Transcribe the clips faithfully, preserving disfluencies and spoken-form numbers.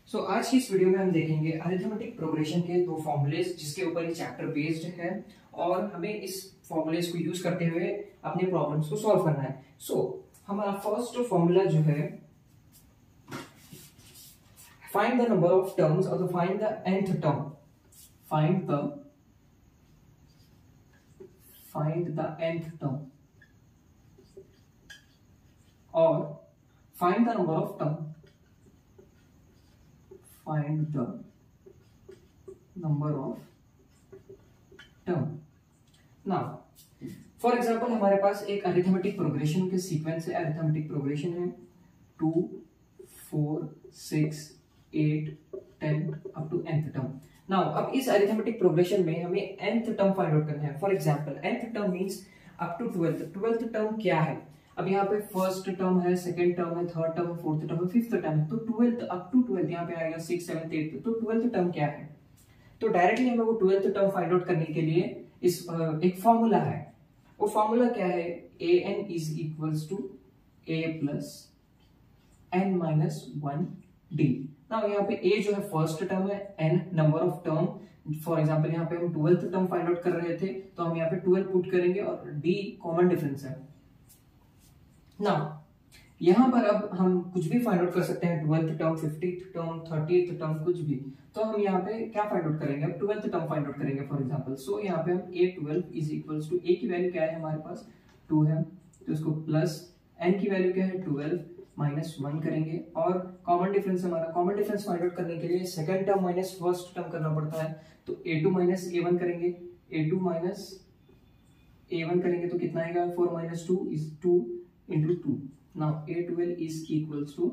सो so, आज की इस वीडियो में हम देखेंगे अरिथमेटिक प्रोग्रेशन के दो फॉर्मूलेस जिसके ऊपर ये चैप्टर बेस्ड है और हमें इस फॉर्मूलेस को यूज करते हुए अपने प्रॉब्लम्स को सॉल्व करना है। सो so, हमारा फर्स्ट फॉर्मूला जो है find the number of terms और find the nth term find the find the nth term और find the number of term find the number of term. Now, for example, हमारे पास एक arithmetic progression के sequence है। Arithmetic progression है two four six eight ten up to nth term. Now अब इस arithmetic progression में हमें nth टर्म फाइंड आउट करना है। For example nth term means up to twelfth. Twelfth term क्या है? अब यहाँ पे फर्स्ट टर्म है, सेकंड टर्म है, थर्ड टर्म है, फोर्थ टर्म है, फिफ्थ टर्म है। तो ट्वेल्थ अप टू ट्वेल्थ यहाँ पे आएगा सिक्स सेवंथ एट्थ। तो ट्वेल्थ टर्म क्या है? तो डायरेक्टली हमें वो ट्वेल्थ टर्म फाइंड आउट करने के लिए इस एक फॉर्मूला है। वो फॉर्मूला क्या है? A n is equals to a plus n minus one d. ना यहाँ पे ए जो है फर्स्ट टर्म है, n number of term. For example यहाँ पे हम ट्वेल्थ टर्म फाइंड आउट कर रहे थे तो हम यहाँ पे ट्वेल्व पुट करेंगे और डी कॉमन डिफरेंस है। ना यहां पर अब हम कुछ भी फाइंड आउट कर सकते हैं, twelfth term, fiftieth term, thirtieth term, कुछ भी। तो हम यहाँ पे क्या फाइंड आउट करेंगे? अब ट्वेल्थ टर्म फाइंड आउट करेंगे फॉर एग्जांपल। सो यहाँ पे हम a twelve is equals to a की वैल्यू क्या है हमारे पास? टू है, तो इसको प्लस एन की वैल्यू क्या है? ट्वेल्व माइनस वन करेंगे और कॉमन डिफरेंस हमारा कॉमन डिफरेंस फाइंड आउट करने के लिए second term minus first term करना पड़ता है। तो a two minus a one करेंगे, a two minus a one करेंगे तो कितना आएगा? Four minus two is two into two. now a twelve is equals to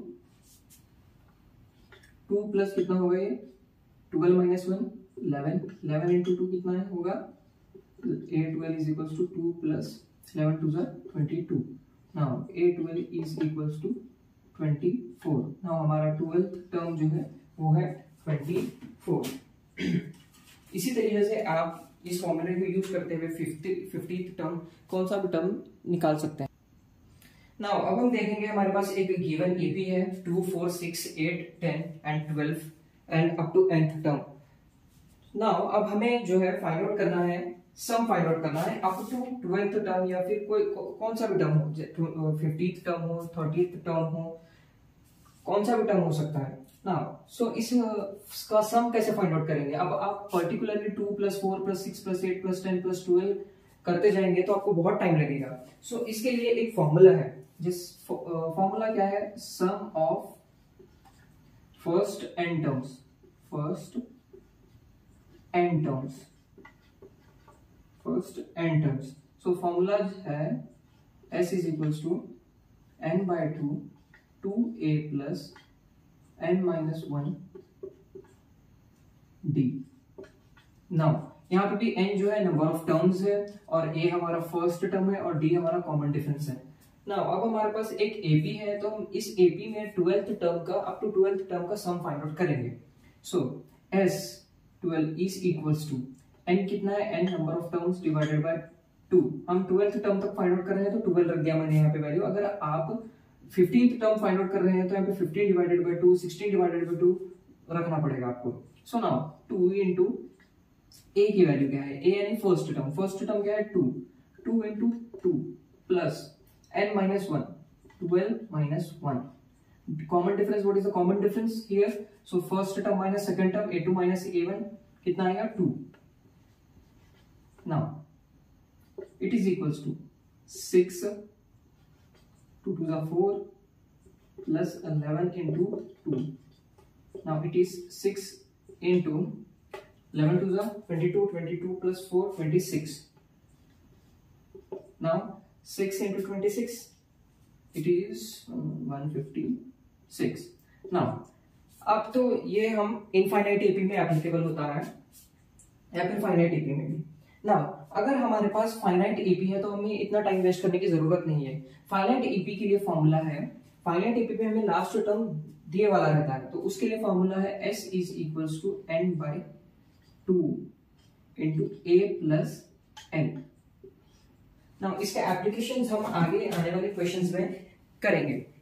two plus कितना होगा ये? Twelve minus one eleven. Eleven into two कितना है होगा? a twelve is equals to two plus eleven two ज़ा twenty two. now a twelve is equals to twenty four. now हमारा twelfth term जो है वो है ट्वेंटी फोर। इसी तरीके से आप इस फॉर्मूले को यूज करते हुए फिफ्टी फिफ्टीथ टर्म कौन सा भी टर्म निकाल सकते हैं। नाउ अब हम देखेंगे हमारे पास एक गिवन एपी है two four six eight ten and twelve and up to nth term. Now अब हमें जो है फाइंड आउट करना है, सम फाइंड आउट करना है अप टू ट्वेल्थ टर्म या फिर कोई कौन सा भी टर्म हो, फिफ्टीथ टर्म हो, थर्टीथ टर्म हो, कौन सा भी टर्म हो सकता है। नाउ सो इसका सम कैसे फाइंड आउट करेंगे? अब आप particularly two plus four plus six plus eight plus ten plus twelve करते जाएंगे तो आपको बहुत टाइम लगेगा। सो so, इसके लिए एक फॉर्मूला है, जिस फॉर्मूला क्या है? Sum of first n terms first n terms first n terms. So formula है s is equals to n by two two a plus n minus one d. Now यहाँ पे भी n जो है नंबर ऑफ टर्म्स है और a हमारा first term है और d हमारा कॉमन डिफरेंस है। ना अब हमारे पास एक एपी है तो हम इस एपी में ट्वेल्थ टर्म का अप टू ट्वेल्थ टर्म का सम फाइंड आउट करेंगे। So s twelve is equals to n कितना है? n number of terms divided by two. हम ट्वेल्थ टर्म तक फाइंड आउट कर रहे हैं तो ट्वेल्व रख दिया मैंने यहाँ पे वैल्यू। अगर आप फिफ्टींथ टर्म फाइंड आउट कर रहे हैं तो यहाँ पे fifteen divided by two, sixteen divided by two रखना पड़ेगा आपको। So now two into a की वैल्यू क्या है? a यानी फर्स्ट टर्म, फर्स्ट टर्म क्या है? Two, two into two plus n minus one, twelve minus one. Common difference, what is the common difference here? So first term minus second term, a two minus a one कितना आएगा? Two. Now it is equals to six, two two ज़ा four plus eleven into two. Now it is six into eleven two ज़ा twenty two, twenty two plus four twenty six. Now six into twenty six, it is one fifty six. Now, अब तो ये हम infinite AP में applicable होता है या फिर फाइनाइट एपी में भी। Now, अगर हमारे पास फाइनाइट एपी है तो हमें इतना टाइम वेस्ट करने की जरूरत नहीं है। फाइनाइट एपी के लिए फॉर्मूला है, फाइनाइट एपी में हमें लास्ट टर्म दिए वाला रहता है तो उसके लिए फॉर्मूला है s is equals to n by two into a plus n. Now इसके एप्लीकेशंस हम आगे आने वाले क्वेश्चंस में करेंगे।